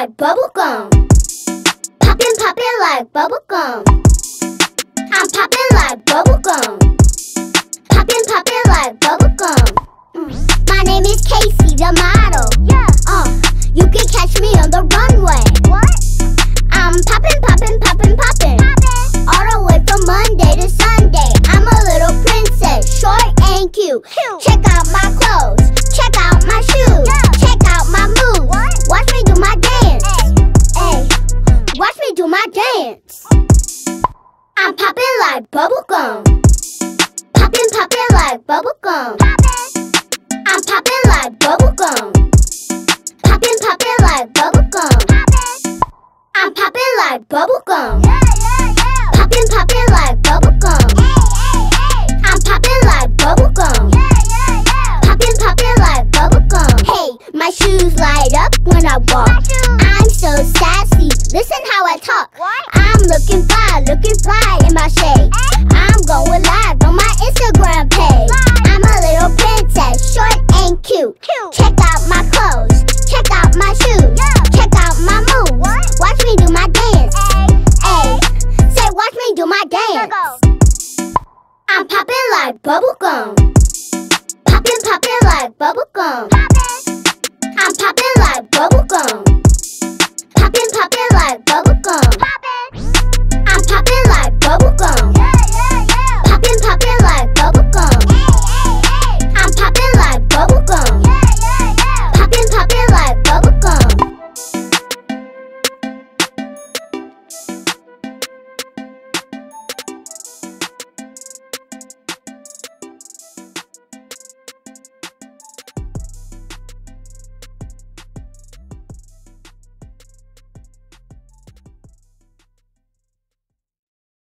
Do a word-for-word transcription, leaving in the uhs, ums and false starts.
like bubblegum. Poppin', poppin' like bubblegum. I'm poppin' like bubblegum. Poppin', poppin' like bubblegum. Mm. My name is Kaci, the model. Yeah. Uh, you can catch me on the runway. What? I'm poppin', poppin', poppin', poppin'. Poppin'. All the way from Monday to Sunday. I'm a little princess, short and cute. Cute. Check out my clothes. Check out my shoes. Yeah. Check out my moves. What? Watch me do my dance. Hey. Watch me do my dance. I'm poppin' like bubblegum. Poppin', poppin' like bubblegum. Poppin'. I'm poppin' like bubblegum. Poppin', poppin' like bubblegum. Poppin'. I'm poppin' like bubblegum. Yeah, yeah, yeah. Poppin', poppin' like bubblegum. Hey, hey, hey. I'm poppin' like bubblegum. Yeah, yeah, yeah. Poppin', poppin' like bubblegum. Hey, my shoes light up when I walk. I'm so sassy. Listen how I talk. What? I'm looking fly, looking fly in my shade. I'm going live on my Instagram page. I'm a little princess, short and cute. Cute. Check out my clothes. Check out my shoes. Yeah. Check out my moves. What? Watch me do my dance. Ay. Say watch me do my dance. I'm poppin' like bubblegum. Poppin', poppin' like bubblegum. Poppin'. I'm poppin' like bubblegum. Poppin', poppin' like bubblegum. Poppin'. I'm poppin' like bubblegum.